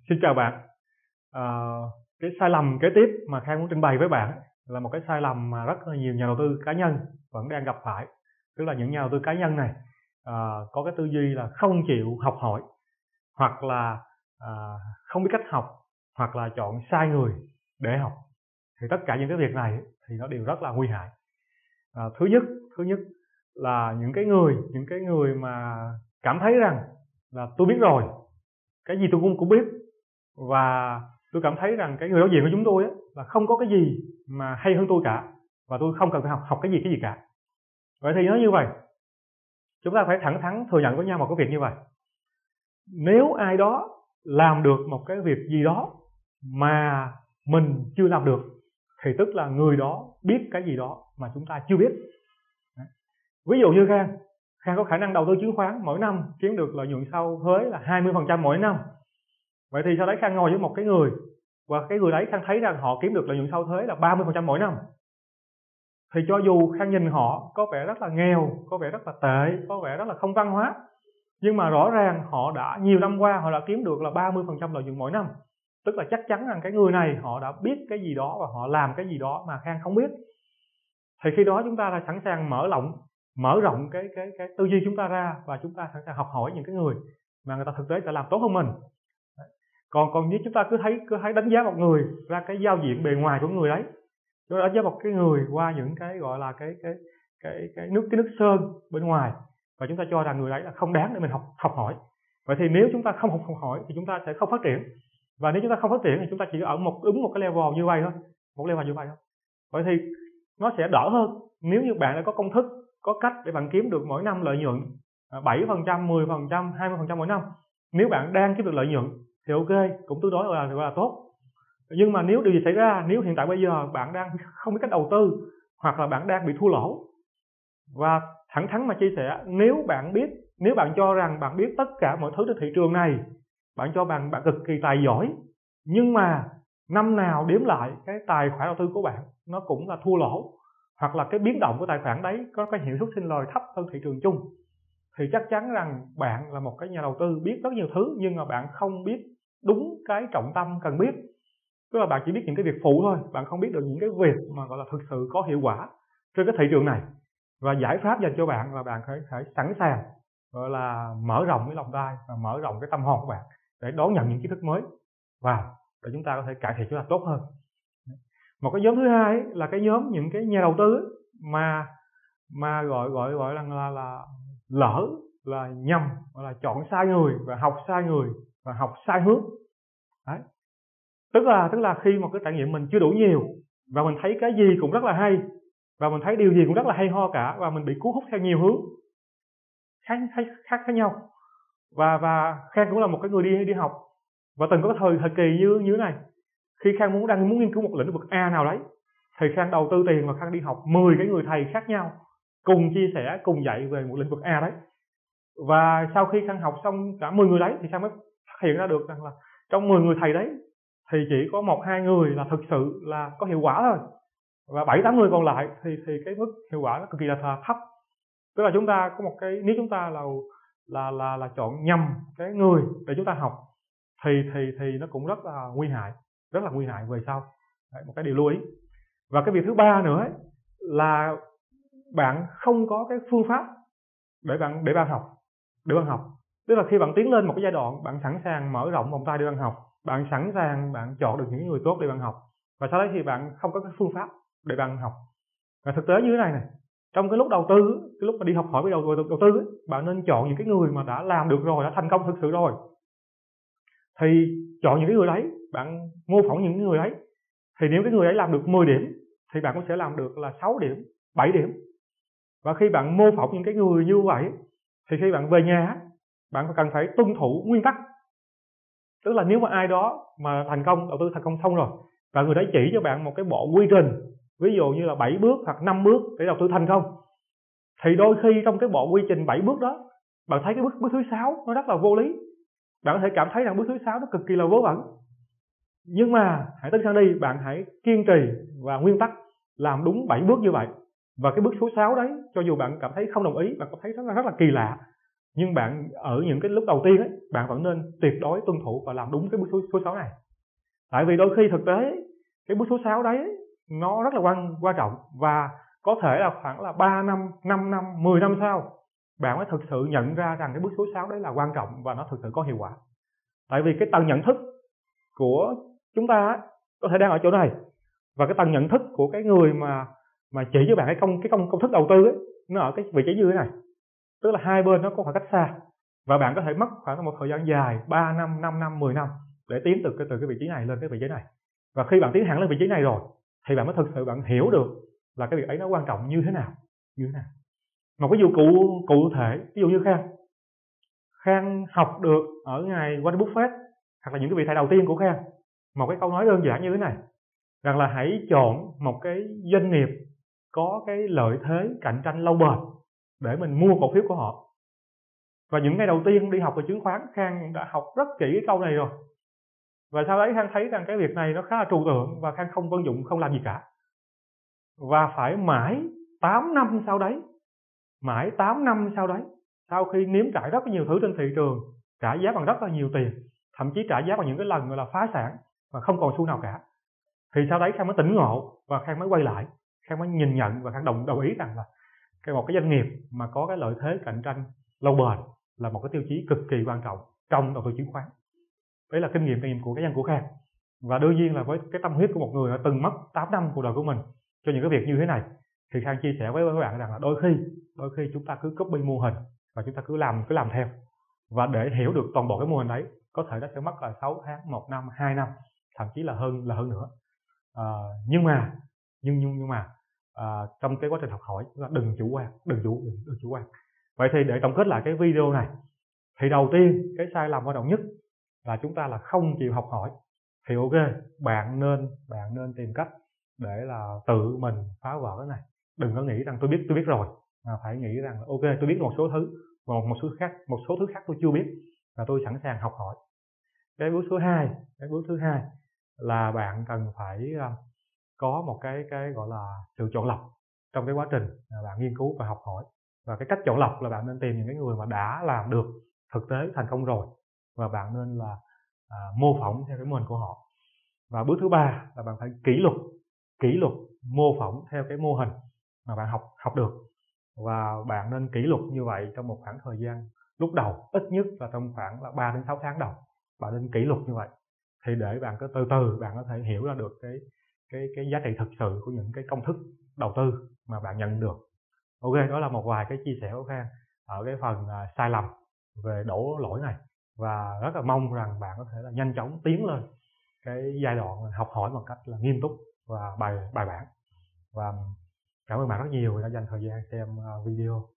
Xin chào bạn. Cái sai lầm kế tiếp mà Khang muốn trình bày với bạn là một cái sai lầm mà rất là nhiều nhà đầu tư cá nhân vẫn đang gặp phải. Tức là những nhà đầu tư cá nhân này có cái tư duy là không chịu học hỏi, hoặc là không biết cách học, hoặc là chọn sai người để học. Thì tất cả những cái việc này thì nó đều rất là nguy hại. Thứ nhất là những cái người mà cảm thấy rằng là tôi biết rồi, cái gì tôi cũng biết, và tôi cảm thấy rằng cái người đối diện của chúng tôi là không có cái gì mà hay hơn tôi cả, và tôi không cần phải học cái gì cả. Vậy thì nói như vậy, chúng ta phải thẳng thắn thừa nhận với nhau một cái việc như vậy. Nếu ai đó làm được một cái việc gì đó mà mình chưa làm được, thì tức là người đó biết cái gì đó mà chúng ta chưa biết. Ví dụ như Khang có khả năng đầu tư chứng khoán mỗi năm kiếm được lợi nhuận sau thuế là 20% mỗi năm. Vậy thì sau đấy Khang ngồi với một cái người, và cái người đấy Khang thấy rằng họ kiếm được lợi nhuận sau thuế là 30% mỗi năm. Thì cho dù Khang nhìn họ có vẻ rất là nghèo, có vẻ rất là tệ, có vẻ rất là không văn hóa, nhưng mà rõ ràng họ đã nhiều năm qua họ đã kiếm được là 30% lợi nhuận mỗi năm. Tức là chắc chắn rằng cái người này họ đã biết cái gì đó và họ làm cái gì đó mà Khang không biết. Thì khi đó chúng ta là sẵn sàng mở rộng cái tư duy chúng ta ra, và chúng ta sẵn sàng học hỏi những cái người mà người ta thực tế sẽ làm tốt hơn mình. Còn nếu chúng ta cứ thấy đánh giá một người ra cái giao diện bề ngoài của người đấy, chúng ta đánh giá một cái người qua những cái gọi là cái nước sơn bên ngoài, và chúng ta cho rằng người đấy là không đáng để mình học hỏi. Vậy thì nếu chúng ta không học hỏi thì chúng ta sẽ không phát triển, và nếu chúng ta không phát triển thì chúng ta chỉ ở một cái level như vậy thôi, Vậy thì nó sẽ đỡ hơn nếu như bạn đã có công thức, có cách để bạn kiếm được mỗi năm lợi nhuận 7%, 10%, 20% mỗi năm. Nếu bạn đang kiếm được lợi nhuận thì ok, cũng tương đối gọi là tốt. Nhưng mà nếu điều gì xảy ra, nếu hiện tại bây giờ bạn đang không biết cách đầu tư, hoặc là bạn đang bị thua lỗ, và thẳng thắn mà chia sẻ, nếu bạn cho rằng bạn biết tất cả mọi thứ trên thị trường này, bạn cho bạn cực kỳ tài giỏi, nhưng mà năm nào đếm lại cái tài khoản đầu tư của bạn nó cũng là thua lỗ, hoặc là cái biến động của tài khoản đấy có cái hiệu suất sinh lời thấp hơn thị trường chung, thì chắc chắn rằng bạn là một cái nhà đầu tư biết rất nhiều thứ, nhưng mà bạn không biết đúng cái trọng tâm cần biết. Tức là bạn chỉ biết những cái việc phụ thôi, bạn không biết được những cái việc mà gọi là thực sự có hiệu quả trên cái thị trường này. Và giải pháp dành cho bạn là bạn phải sẵn sàng gọi là mở rộng cái lòng tai và mở rộng cái tâm hồn của bạn để đón nhận những kiến thức mới vào, để chúng ta có thể cải thiện chúng ta tốt hơn. Một cái nhóm thứ hai là cái nhóm những cái nhà đầu tư mà gọi là lỡ, là nhầm, gọi là chọn sai người và học sai người và học sai hướng. Đấy. Tức là khi một cái trải nghiệm mình chưa đủ nhiều, và mình thấy cái gì cũng rất là hay, và mình thấy điều gì cũng rất là hay ho cả, và mình bị cuốn hút theo nhiều hướng khác nhau. Và Khang cũng là một cái người đi học, và từng có thời kỳ như thế này. Khi Khang muốn nghiên cứu một lĩnh vực A nào đấy, thì Khang đầu tư tiền và Khang đi học 10 cái người thầy khác nhau cùng chia sẻ, cùng dạy về một lĩnh vực A đấy. Và sau khi Khang học xong cả 10 người đấy, thì Khang mới phát hiện ra được rằng là trong 10 người thầy đấy thì chỉ có 1-2 người là thực sự là có hiệu quả thôi, và 7-8 người còn lại thì cái mức hiệu quả nó cực kỳ là thấp. Tức là chúng ta có một cái, nếu chúng ta là chọn nhầm cái người để chúng ta học thì nó cũng rất là nguy hại về sau. Đấy, một cái điều lưu ý. Và cái việc thứ ba nữa ấy, là bạn không có cái phương pháp để bạn học. Tức là khi bạn tiến lên một cái giai đoạn, bạn sẵn sàng mở rộng vòng tay để bạn học, bạn sẵn sàng bạn chọn được những người tốt để bạn học, và sau đấy thì bạn không có cái phương pháp để bạn học. Và thực tế như thế này, trong cái lúc đầu tư, cái lúc mà đi học hỏi với đầu tư ấy, bạn nên chọn những cái người mà đã làm được rồi, đã thành công thực sự rồi. Thì chọn những cái người đấy, bạn mô phỏng những người đấy. Thì nếu cái người ấy làm được 10 điểm thì bạn cũng sẽ làm được là 6 điểm, 7 điểm. Và khi bạn mô phỏng những cái người như vậy, thì khi bạn về nhà, bạn cần phải tuân thủ nguyên tắc. Tức là nếu mà ai đó mà đầu tư thành công xong rồi, và người đấy chỉ cho bạn một cái bộ quy trình, ví dụ như là 7 bước hoặc 5 bước để đầu tư thành công, thì đôi khi trong cái bộ quy trình 7 bước đó, bạn thấy cái bước thứ 6 nó rất là vô lý. Bạn có thể cảm thấy rằng bước thứ 6 nó cực kỳ là vớ vẩn. Nhưng mà hãy tin Khang đi, bạn hãy kiên trì và nguyên tắc làm đúng 7 bước như vậy. Và cái bước số 6 đấy, cho dù bạn cảm thấy không đồng ý, bạn cảm thấy rất là kỳ lạ, Nhưng bạn ở những cái lúc đầu tiên ấy, bạn vẫn nên tuyệt đối tuân thủ và làm đúng cái bước số 6 này. Tại vì đôi khi thực tế cái bước số 6 đấy nó rất là quan trọng, và có thể là khoảng là 3 năm, 5 năm, 10 năm sau bạn mới thực sự nhận ra rằng cái bước số 6 đấy là quan trọng và nó thực sự có hiệu quả. Tại vì cái tầng nhận thức của chúng ta có thể đang ở chỗ này, và cái tầng nhận thức của cái người mà chỉ cho bạn cái công thức đầu tư ấy, nó ở cái vị trí như thế này. Tức là hai bên nó có khoảng cách xa, và bạn có thể mất khoảng một thời gian dài 3 năm, 5 năm, 10 năm để tiến từ cái vị trí này lên cái vị trí này. Và khi bạn tiến hẳn lên vị trí này rồi thì bạn mới thực sự bạn hiểu được là cái việc ấy nó quan trọng như thế nào. Một ví dụ cụ thể, ví dụ như Khang học được ở ngày Warren Buffett hoặc là những cái vị thầy đầu tiên của Khang một cái câu nói đơn giản như thế này, rằng là hãy chọn một cái doanh nghiệp có cái lợi thế cạnh tranh lâu bền để mình mua cổ phiếu của họ. Và những ngày đầu tiên đi học về chứng khoán, Khang đã học rất kỹ cái câu này rồi. Và sau đấy Khang thấy rằng cái việc này nó khá là trừu tượng và Khang không vận dụng, không làm gì cả. Và phải mãi 8 năm sau đấy, sau khi nếm trải rất nhiều thứ trên thị trường, trả giá bằng rất là nhiều tiền, thậm chí trả giá bằng những cái lần gọi là phá sản và không còn xu nào cả, thì sau đấy Khang mới tỉnh ngộ và Khang mới quay lại, Khang mới nhìn nhận và Khang đồng ý rằng là một cái doanh nghiệp mà có cái lợi thế cạnh tranh lâu bền là một cái tiêu chí cực kỳ quan trọng trong đầu tư chứng khoán. Đấy là kinh nghiệm của cá nhân của Khang. Và đương nhiên là với cái tâm huyết của một người đã từng mất 8 năm cuộc đời của mình cho những cái việc như thế này, thì Khang chia sẻ với các bạn rằng là đôi khi chúng ta cứ copy mô hình và chúng ta cứ làm theo, và để hiểu được toàn bộ cái mô hình đấy có thể nó sẽ mất là 6 tháng, 1 năm, 2 năm, thậm chí là hơn nữa. Nhưng mà trong cái quá trình học hỏi chúng ta đừng chủ quan. Vậy thì để tổng kết lại cái video này, thì đầu tiên cái sai lầm quan trọng nhất là chúng ta là không chịu học hỏi. Thì ok, bạn nên tìm cách để là tự mình phá vỡ cái này. Đừng có nghĩ rằng tôi biết rồi, mà phải nghĩ rằng là ok, tôi biết một số thứ và một số thứ khác tôi chưa biết và tôi sẵn sàng học hỏi. Cái bước thứ hai là bạn cần phải có một cái gọi là sự chọn lọc trong cái quá trình bạn nghiên cứu và học hỏi. Và cái cách chọn lọc là bạn nên tìm những cái người mà đã làm được thực tế thành công rồi, và bạn nên là mô phỏng theo cái mô hình của họ. Và bước thứ ba là bạn phải kỷ luật mô phỏng theo cái mô hình mà bạn học được, và bạn nên kỷ luật như vậy trong một khoảng thời gian lúc đầu, ít nhất là trong khoảng là 3 đến 6 tháng đầu. Bạn nên kỷ luật như vậy thì để bạn có từ từ bạn có thể hiểu ra được cái giá trị thực sự của những cái công thức đầu tư mà bạn nhận được. Ok, đó là một vài cái chia sẻ của Khang ở cái phần sai lầm về đổ lỗi này, và rất là mong rằng bạn có thể là nhanh chóng tiến lên cái giai đoạn học hỏi một cách là nghiêm túc và bài bản. Và cảm ơn bạn rất nhiều đã dành thời gian xem video.